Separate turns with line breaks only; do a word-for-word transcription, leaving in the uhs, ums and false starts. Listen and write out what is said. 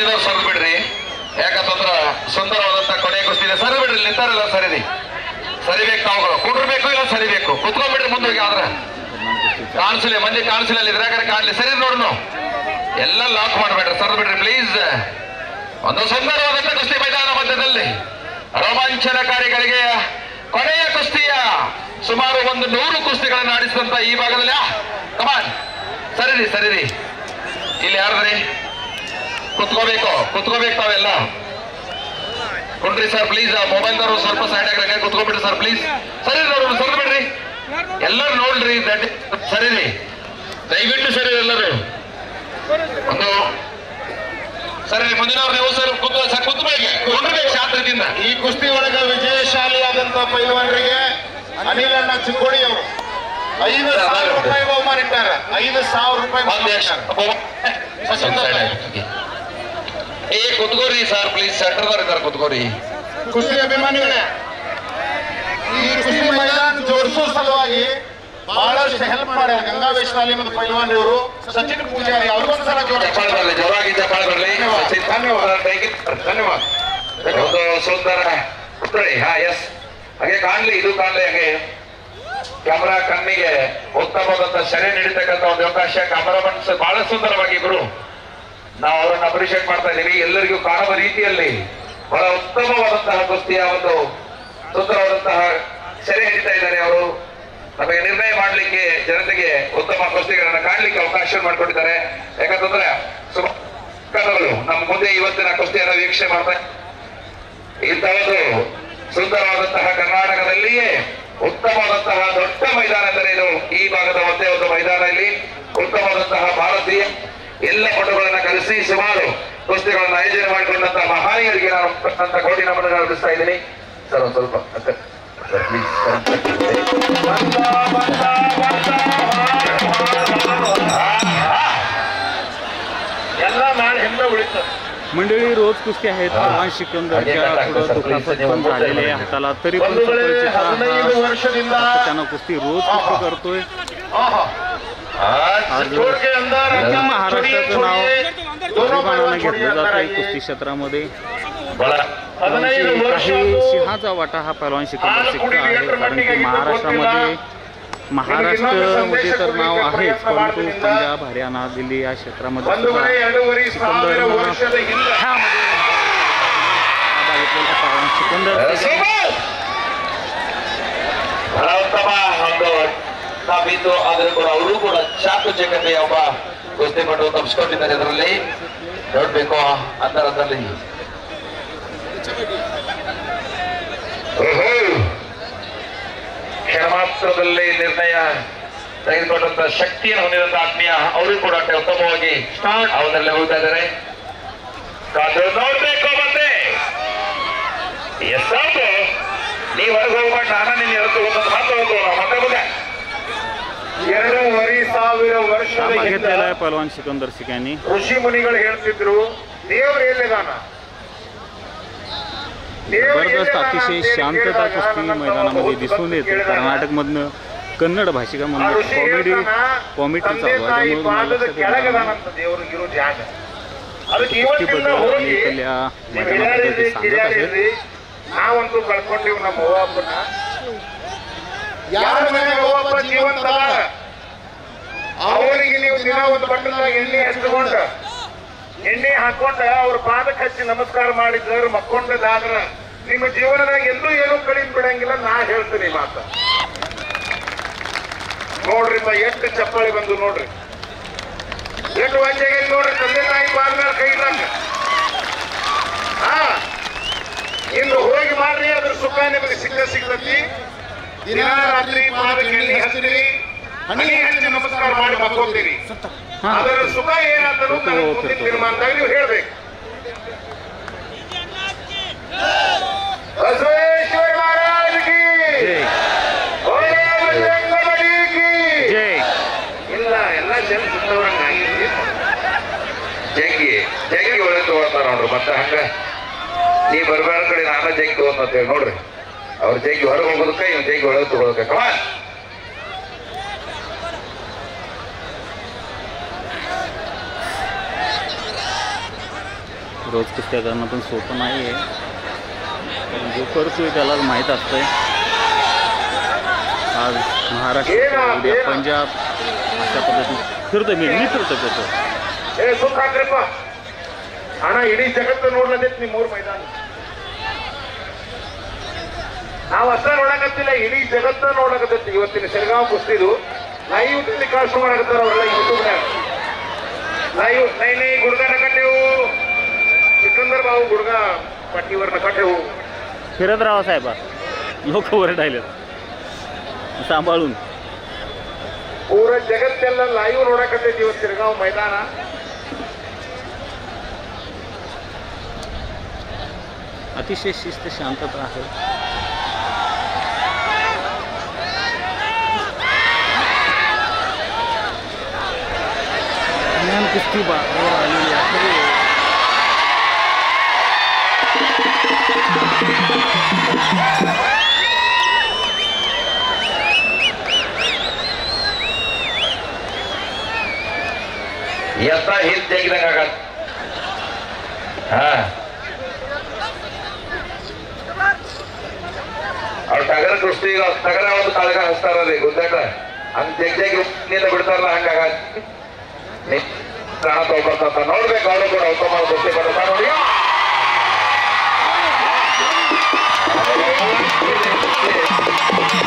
ಬಂದಿದ್ದವ್ರು ಸರಿದು ಬಿಡ್ರಿ, ಯಾಕಂತಂದ್ರ ಸುಂದರವಾದಂತ ಕೊನೆಯ ಕುಸ್ತಿ ಇದೆ. ಸರಿ ಬಿಡ್ರಿ, ನಿಂತಾರಲ್ಲ ಸರಿದಿ, ಸರಿಬೇಕು ತಾವುಗಳು, ಕುಂಡ್ರಬೇಕು ಇಲ್ಲ ಸರಿಬೇಕು, ಕುತ್ಕೊಂಡ್ಬಿಡ್ರಿ ಮುಂದೋಗಿ. ಆದ್ರ ಕಾಣಿಸಲಿ, ಮಂದಿ ಕಾಣಿಸಲಿ, ಅಲ್ಲಿ ಇದ್ರಾಗ ಕಾಣಲಿ, ಸರಿ ನೋಡ್ನು ಎಲ್ಲ ಲಾಕ್ ಮಾಡ್ಬೇಡ್ರಿ, ಸರಿದು ಬಿಡ್ರಿ ಪ್ಲೀಸ್. ಒಂದು ಸುಂದರವಾದಂತ ಕುಸ್ತಿ ಮೈದಾನ ಮಧ್ಯದಲ್ಲಿ ರೋಮಾಂಚನಕಾರಿಗಳಿಗೆ ಕೊನೆಯ ಕುಸ್ತಿಯ ಸುಮಾರು ಒಂದು ನೂರು ಕುಸ್ತಿಗಳನ್ನು ಆಡಿಸಿದಂತ ಈ ಭಾಗದಲ್ಲಿ ಕಮಾನ್ ಸರಿರಿ ಸರಿರಿ. ಇಲ್ಲಿ ಯಾರದ್ರಿ ಕುತ್ಕೋಬೇಕು, ಕುತ್ಕೋಬೇಕು ತಾವೆಲ್ಲ. ಕುಂಡ್ರಿ ಸರ್ ಪ್ಲೀಸ್, ಮೊಬೈಲ್ದವರು ಸ್ವಲ್ಪ ಸೈಡ್ ಆಗಿ ಕುತ್ಕೊಂಡ್ಬಿಡ್ರಿ ಸರ್ ಪ್ಲೀಸ್. ಸರಿ ನೋಡ್ರಿ, ಸರಿ ಬಿಡ್ರಿ, ಎಲ್ಲರೂ ನೋಡ್ರಿ, ಸರಿರಿ ದಯವಿಟ್ಟು ಸರಿ ಎಲ್ಲರೂ. ಒಂದು ಸರಿ ಮುಂದಿನವ್ರು ನೀವು ಸರ್ ಕೂತು ಸರ್ ಕೂತ್ಬೇಕು, ಕುಂಡ್ರಬೇಕು ಶಾಂತದಿಂದ.
ಈ ಕುಸ್ತಿ ಒಳಗ ವಿಜಯಶಾಲಿಯಾದಂತ ಪೈಲ್ವಾನರಿಗೆ ಅನಿಲಣ್ಣ ಚಿಕ್ಕೋಡಿ ಅವರು ಐದು ಸಾವಿರ ರೂಪಾಯಿ ಬಹುಮಾನ ಇಟ್ಟಾರ. ಐದು ಸಾವಿರ ರೂಪಾಯಿ
ಏ ಕುತ್ಕೋರಿ ಸರ್ ಪ್ಲೀಸ್, ಸೆಂಟರ್ದವ್ರು ಇದ್ದಾರೆ ಕುತ್ಕೋರಿ.
ಕುಸ್ತಿ ಅಭಿಮಾನಿಗಳೇ, ಈ ಕುಸ್ತಿ ಮೈದಾನ ಜೋಡಿಸುವ ಸಲುವಾಗಿ ಬಹಳಷ್ಟು ಹೆಲ್ಪ್ ಮಾಡ್ಯಾರ ಗಂಗಾವೇಶ್ ತಾಲೀಮ್ ಪೈಲ್ವಾನ್ ಇವರು, ಸಚಿನ್ ಪೂಜಾರಿ ಅವ್ರಿಗೊಂದ್ಸಲ
ಚಪ್ಪಾಳೆ ಬರಲಿ, ಜೋರಾಗಿ ಚಪ್ಪಾಳೆ ಬರಲಿ. ಧನ್ಯವಾದ ಧನ್ಯವಾದ. ಒಂದು ಸುಂದರ ಪುತ್ರಿ, ಹಾ ಎಸ್, ಹಾಗೆ ಕಾಣ್ಲಿ, ಇದು ಕಾಣ್ಲಿ, ಹಾಗೆ ಕ್ಯಾಮರಾ ಕಣ್ಣಿಗೆ ಉತ್ತಮವಾದಂತ ಸೆರೆ ನೀಡತಕ್ಕಂಥ ಒಂದು ಅವಕಾಶ. ಕ್ಯಾಮರಾಮನ್ ಬಹಳ ಸುಂದರವಾಗಿ ಇಬ್ರು ನಾವು ಅವರನ್ನು ಅಪ್ರಿಶಿಯೇಟ್ ಮಾಡ್ತಾ ಇದ್ದೀವಿ. ಎಲ್ಲರಿಗೂ ಕಾಣುವ ರೀತಿಯಲ್ಲಿ ಬಹಳ ಉತ್ತಮವಾದಂತಹ ಕುಸ್ತಿಯ ಒಂದು ಸುಂದರವಾದಂತಹ ಸೆರೆ ಹಿಡಿತಾ ಇದ್ದಾರೆ ಅವರು. ನಮಗೆ ನಿರ್ಣಯ ಮಾಡಲಿಕ್ಕೆ, ಜನತೆಗೆ ಉತ್ತಮ ಕುಸ್ತಿಗಳನ್ನ ಕಾಣಲಿಕ್ಕೆ ಅವಕಾಶ ಮಾಡಿಕೊಟ್ಟಿದ್ದಾರೆ. ಯಾಕಂತಂದ್ರೆ ಸುಮಾರು ನಮ್ಮ ಮುಂದೆ ಇವತ್ತಿನ ಕುಸ್ತಿಯನ್ನು ವೀಕ್ಷಣೆ ಮಾಡ್ತಾ ಇಂಥ ಒಂದು ಸುಂದರವಾದಂತಹ ಕರ್ನಾಟಕದಲ್ಲಿಯೇ ಉತ್ತಮವಾದಂತಹ ದೊಡ್ಡ ಮೈದಾನ ಎಂದರೆ ಇದು ಈ ಭಾಗದ ಒಂದೇ ಒಂದು ಮೈದಾನ. ಇಲ್ಲಿ ಉತ್ತಮವಾದಂತಹ ಭಾರತೀಯ ಎಲ್ಲ ಪಟುಗಳನ್ನ ಕಲಿಸಿ ಸುಮಾರು ಕುಸ್ತಿಗಳನ್ನು ಆಯೋಜನೆ ಮಾಡಿಕೊಂಡಂತಹ ಮಹಾನೀಯರಿಗೆ ನಾನು ಕೋಟಿ ನಮನ ಅರ್ಪಿಸ್ತಾ ಇದ್ದೀನಿ. ಸರ್ ಒಂದು ಸ್ವಲ್ಪ
ಎಲ್ಲ ಮಾಡಿ ಹಿಂದೆ उळीतात.
मंडळी रोज कुस्ती आहेत. पवन सिकंदरच्या पुढे दुखापत पण झालेली आहे हाताला, तरी पण त्यानं कुस्ती रोज कुस्ती करतोय. महाराष्ट्राचं नाव अभिमानाने घेतलं जात आहे कुस्ती क्षेत्रामध्ये. काही सिंहाचा वाटा हा पहलवान सिकंदर सिक्का आहे, कारण की महाराष्ट्रामध्ये महाराष्ट्रामध्ये तर नाव आहेच, परंतु पंजाब, हरियाणा, दिल्ली या क्षेत्रामध्ये सिकंदर
ನಾವಿದ್ದು ಆದರೂ ಕೂಡ ಅವರು ಕೂಡ ಚಾಕುಚಕತೆಯ ಒಬ್ಬ ಕುಸ್ತಿಪಟು ತಪ್ಪಿಸ್ಕೊಂಡಿದ್ದಾರೆ. ಇದರಲ್ಲಿ ನೋಡ್ಬೇಕು ಅಂತರದಲ್ಲಿ ಕ್ಷಣಮಾತ್ರದಲ್ಲಿ ನಿರ್ಣಯ ತೆಗೆದುಕೊಂಡಂತ ಶಕ್ತಿಯನ್ನು ಹೊಂದಿದಂತ ಆತ್ಮೀಯ ಅವರು ಕೂಡ ಉತ್ತಮವಾಗಿ ಅವರಲ್ಲಿ ಹೋಗ್ತಾ ಇದ್ದಾರೆ. ನೋಡ್ಬೇಕು ಮತ್ತೆ ಎಷ್ಟಾದ್ರು ನೀವು ಹೊರಗೆ ಹೋಗ್ಬೇಡ, ನಾನು ನಿನ್ನ ಎದ್ದು ಒಂದೊಂದು ಮಾತು ಹೋಗೋಣ ಮತ್ತೆ ಮುಂದೆ.
ಎರಡೂವರೆ ಸಾವಿರ ವರ್ಷದ
घेतलेला आहे पहलवान सिकंदर सिक यांनी.
ಋಷಿ ಮುನಿಗಳು ಹೇಳ್ತಿದ್ರು ದೇವರು ಎಲ್ಲಿದಾನ.
जबरदस्त अतिशय शांतता कुस्ती मैदानामध्ये दिसून येते. कर्नाटकमधनं कन्नड भाषिकामधनं कॉमेडी कॉमेडी चालू आहे,
ದೇವರು ಇರೋ ಜಾಗ
कुस्तीबद्दल आणि इथल्या मैदानाबद्दल ते सांगत आहेत.
ನಾವಂತೂ ಕಳ್ಕೊಂಡಿವ್ ನಮ್ಮ ಅವ್ವಪ್ಪನ. ಯಾರ ಮನೆಗೆ ಅವ್ವಪ್ಪ ಜೀವಂತ ಅವರಿಗೆ ನೀವು ದಿನ ಒಂದು ಬಟ್ಟಲಾಗ ಎಣ್ಣೆ ಹಚ್ಕೊಂಡ ಎಣ್ಣೆ ಹಾಕೊಂಡ ಅವ್ರ ಪಾದಕ್ಕೆ ಹಚ್ಚಿ ನಮಸ್ಕಾರ ಮಾಡಿದ್ರು ಮಕ್ಕೊಂಡದಾದ್ರ ನಿಮ್ಮ ಜೀವನದಾಗ ಎಲ್ಲೂ ಏನೂ ಕಡಿಮೆ ಬಿಡಂಗಿಲ್ಲ. ನಾ ಹೇಳ್ತೀನಿ ಮಾತ ನೋಡ್ರಿಪ್ಪ, ಎಷ್ಟು ಚಪ್ಪಾಳಿ ಬಂದು ನೋಡ್ರಿ, ಎಷ್ಟು ವಂಚೆಗೆ ನೋಡ್ರಿ. ತಂದೆ ತಾಯಿ ಬಾಲ್ ಮೇಲೆ ಕೈ ಇಡಾಕ ಹಾ ಇನ್ನು ಹೋಗಿ ಮಾಡ್ರಿ, ಅದ್ರ ಸುಖ ನಿಮಗೆ ಸಿಕ್ಕ ಸಿಗ್ತತಿ. ದಿನ ರಾತ್ರಿ ಪಾದಕ್ಕೆ ಎಣ್ಣೆ ಹಚ್ಚಿರಿ, ಹನಿ ಹಚ್ಚಿ ನಮಸ್ಕಾರ ಮಾಡಿ ಮಕ್ಕೋತೀರಿ. ಅದರ ಸುಖ ಏನಾದರೂ ಮುಂದಿನ ತೀರ್ಮಾನದಾಗ ನೀವು ಹೇಳ್ಬೇಕು. ಬಸವೇಶ್ವರ ಮಹಾರಾಜ್ ಕಿ ಇಲ್ಲ, ಎಲ್ಲ ಜನ ಸುತ್ತವರಂಗಾಗಿರ್ತಿ.
ಜಗ್ಗಿ ಜಗ್ಗಿ ಒಳಗೆ ತಗೋತಾರ ನೋಡ್ರಿ. ಮತ್ತೆ ಹಂಗ ನೀ ಬರ್ಬೇಡ ಕಡೆ ನಾನು ಜಗ್ಗಿ ತಗೋತೇವೆ ನೋಡ್ರಿ. ಅವ್ರ ಜಗ್ಗಿ ಹೊರಗೆ ಹೋಗೋದಕ್ಕ ಇವ್ ಜಗ್ಗಿ ಒಳಗೆ ತಗೊಳಕ. ಕಮಾನ್
रोज कुस्त्या करणं पण सोपं नाही आहे, पण जो करतोय त्यालाच माहीत असतंय. आज महाराष्ट्र, उद्या पंजाब, अशा पद्धतीने फिरतो मी मी फिरतो फिरतो
ಏ ಸುಖ ಹಾಕ್ರಪ್ಪ ಅಣ್ಣ, ಇಡೀ ಜಗತ್ತು ನೋಡ್ಲದೈತಿ ನಿಮ್ಮ ಮೂರು ಮೈದಾನ. ನಾವು ಅಷ್ಟ ನೋಡಕತ್ತಿಲ್ಲ, ಇಡೀ ಜಗತ್ತ ನೋಡಕತ್ತೈತಿ. ಇವತ್ತಿನ ಶೆರಗಾವ್ ಕುಸ್ತಿದು ಲೈವ್ ಟೆಲಿಕಾಸ್ಟ್ ಮಾಡಕತ್ತಾರ ಅವರೆಲ್ಲ ಯೂಟ್ಯೂಬ್ನಾಗ. ಲೈವ್ ನೈ ನೈ ಗುಡ್ಗ ನಕಟ್ಟೆವು, सिकंदर भाऊ गुडगा पाठीवर नका ठेवू.
फिरत राहा साहेबा, लोक वर राहिलेत सांभाळून.
पूर्ण जगत त्याला लाईव्ह रोडाकडे दिवस शिरगाव मैदाना.
अतिशय शिस्त शांतता आहे. ज्ञान कुस्ती बाजारावर आलेली आहे.
यता हित ತೆಗಿದಂಗಾಗತ್ತೆ. ಹಾ ಅವ್ರು ಟಗರ ಕುಸ್ತಿ ಟಗರ ಒಂದು ಕಾಳಗ ಹಚ್ತಾರರಿ ಗೊತ್ತಾಗ, ಹಂಗ ಜಗ್ ಜಗ್ ನಿಂದ ಬಿಡ್ತಾರಲ್ಲ ಹಂಗಾಗತ್ತೆ. ಪ್ರಾಣ ತಗೊಬರ್ತ ನೋಡ್ಬೇಕು, ಅವರು ಕೂಡ ಉತ್ತಮ ಕುಸ್ತಿ ಬರ್ತಾ ನೋಡಿ.